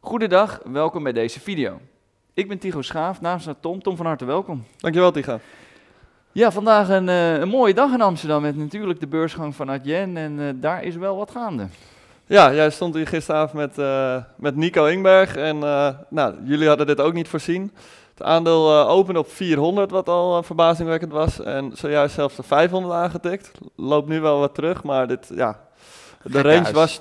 Goedendag, welkom bij deze video. Ik ben Tycho Schaaf, naast me Tom. Tom, van harte welkom. Dankjewel, Tycho. Ja, vandaag een mooie dag in Amsterdam met natuurlijk de beursgang van Adyen en daar is wel wat gaande. Ja, jij stond hier gisteravond met Nico Ingberg en jullie hadden dit ook niet voorzien. Het aandeel opende op 400, wat al verbazingwekkend was, en zojuist zelfs de 500 aangetikt. Loopt nu wel wat terug, maar de range was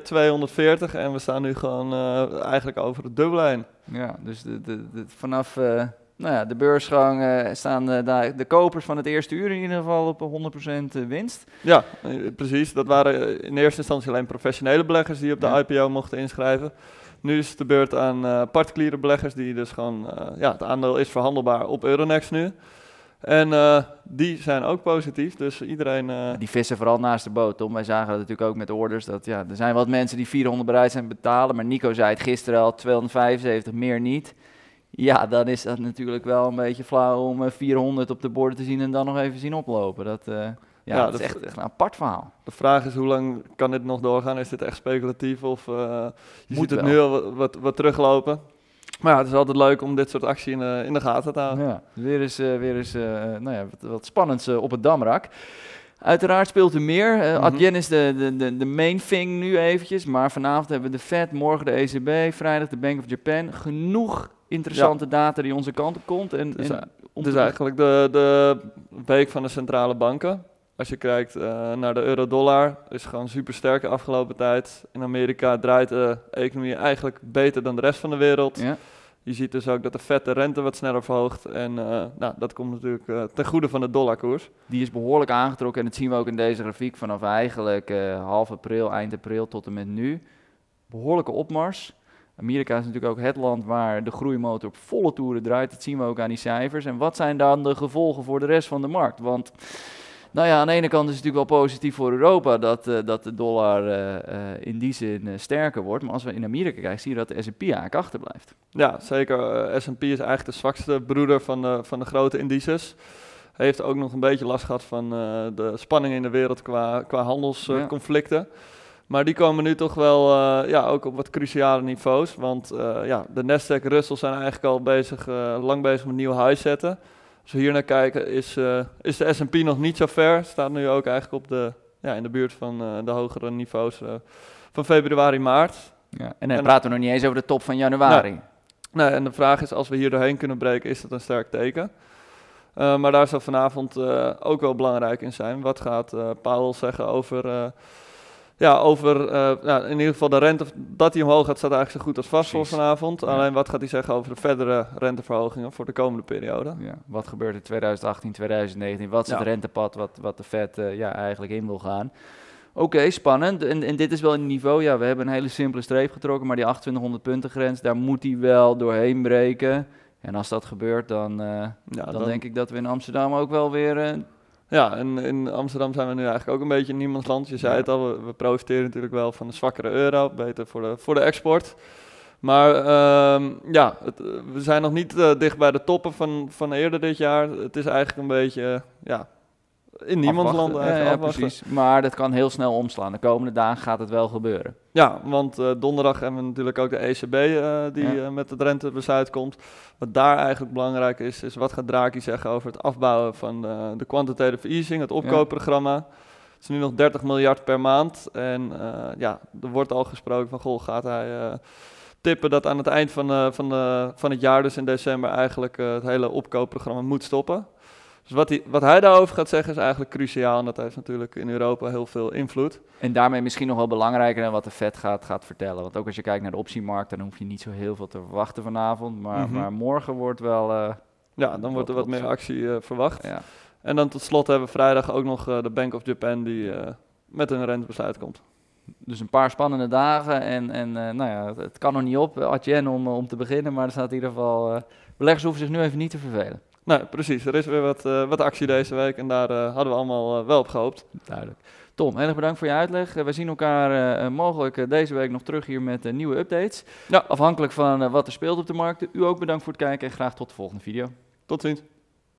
240 en we staan nu gewoon eigenlijk over het dubbele heen. Ja, dus vanaf de beursgang staan daar de kopers van het eerste uur in ieder geval op 100% winst. Ja, precies. Dat waren in eerste instantie alleen professionele beleggers die op de IPO mochten inschrijven. Nu is het de beurt aan particuliere beleggers die dus gewoon, het aandeel is verhandelbaar op Euronext nu. En die zijn ook positief, dus iedereen... Die vissen vooral naast de boot, Tom. Wij zagen dat natuurlijk ook met orders, dat er zijn wat mensen die 400 bereid zijn te betalen, maar Nico zei het gisteren al, 275, meer niet. Ja, dan is dat natuurlijk wel een beetje flauw om 400 op de borden te zien en dan nog even zien oplopen. Dat is echt een apart verhaal. De vraag is, hoe lang kan dit nog doorgaan? Is dit echt speculatief of je ziet het wel. nu al wat teruglopen? Maar ja, het is altijd leuk om dit soort actie in de gaten te houden. Ja, weer eens wat spannends op het damrak. Uiteraard speelt er meer. Adyen is de main thing nu eventjes, maar vanavond hebben we de Fed, morgen de ECB, vrijdag de Bank of Japan. Genoeg interessante data die onze kant op komt. Het is eigenlijk de week van de centrale banken. Als je kijkt naar de euro-dollar, is gewoon super sterk de afgelopen tijd. In Amerika draait de economie eigenlijk beter dan de rest van de wereld. Ja. Je ziet dus ook dat de Fed de rente wat sneller verhoogt. En dat komt natuurlijk ten goede van de dollarkoers. Die is behoorlijk aangetrokken en dat zien we ook in deze grafiek vanaf eigenlijk half april, eind april tot en met nu. Behoorlijke opmars. Amerika is natuurlijk ook het land waar de groeimotor op volle toeren draait. Dat zien we ook aan die cijfers. En wat zijn dan de gevolgen voor de rest van de markt? Want aan de ene kant is het natuurlijk wel positief voor Europa dat de dollar in die zin sterker wordt. Maar als we in Amerika kijken, zie je dat de S&P eigenlijk achterblijft. Ja, zeker. S&P is eigenlijk de zwakste broeder van de grote indices. Heeft ook nog een beetje last gehad van de spanningen in de wereld qua handelsconflicten. Maar die komen nu toch wel ook op wat cruciale niveaus. Want de Nasdaq Russell zijn eigenlijk al lang bezig met nieuwe highs zetten. Als we hier naar kijken is de S&P nog niet zo ver. Staat nu ook eigenlijk in de buurt van de hogere niveaus van februari, maart. Ja, en dan praten we nog niet eens over de top van januari. Nee, en de vraag is, als we hier doorheen kunnen breken, is dat een sterk teken. Maar daar zal vanavond ook wel belangrijk in zijn. Wat gaat Powell zeggen over in ieder geval de rente, dat die omhoog gaat, staat eigenlijk zo goed als vast voor vanavond. Ja. Alleen wat gaat hij zeggen over de verdere renteverhogingen voor de komende periode? Ja. Wat gebeurt in 2018, 2019? Wat is het rentepad wat de Fed eigenlijk in wil gaan? Oké, spannend. En dit is wel een niveau, we hebben een hele simpele streep getrokken, maar die 2800 punten grens, daar moet hij wel doorheen breken. En als dat gebeurt, dan denk ik dat we in Amsterdam ook wel weer... Ja, en in Amsterdam zijn we nu eigenlijk ook een beetje in niemandsland. Je zei het al, we profiteren natuurlijk wel van de zwakkere euro, beter voor de export. Maar we zijn nog niet dicht bij de toppen van eerder dit jaar. Het is eigenlijk een beetje in niemandsland eigenlijk. Ja, precies. Maar dat kan heel snel omslaan. De komende dagen gaat het wel gebeuren. Ja, want donderdag hebben we natuurlijk ook de ECB die met het rentebesluit komt. Wat daar eigenlijk belangrijk is wat gaat Draghi zeggen over het afbouwen van de quantitative easing, het opkoopprogramma. Het is nu nog 30 miljard per maand. En er wordt al gesproken van, gaat hij tippen dat aan het eind van het jaar, dus in december, eigenlijk het hele opkoopprogramma moet stoppen. Dus wat hij daarover gaat zeggen is eigenlijk cruciaal en dat heeft natuurlijk in Europa heel veel invloed. En daarmee misschien nog wel belangrijker dan wat de Fed gaat vertellen. Want ook als je kijkt naar de optiemarkt, dan hoef je niet zo heel veel te verwachten vanavond. Maar morgen wordt wel... dan wordt er wat meer actie verwacht. Ja. En dan tot slot hebben we vrijdag ook nog de Bank of Japan die met een rentebesluit komt. Dus een paar spannende dagen en het kan nog niet op, Adyen om te beginnen. Maar er staat in ieder geval... beleggers hoeven zich nu even niet te vervelen. Nee, precies. Er is weer wat actie deze week en daar hadden we allemaal wel op gehoopt. Duidelijk. Tom, heel erg bedankt voor je uitleg. We zien elkaar mogelijk deze week nog terug hier met nieuwe updates. Ja. Afhankelijk van wat er speelt op de markt. U ook bedankt voor het kijken en graag tot de volgende video. Tot ziens.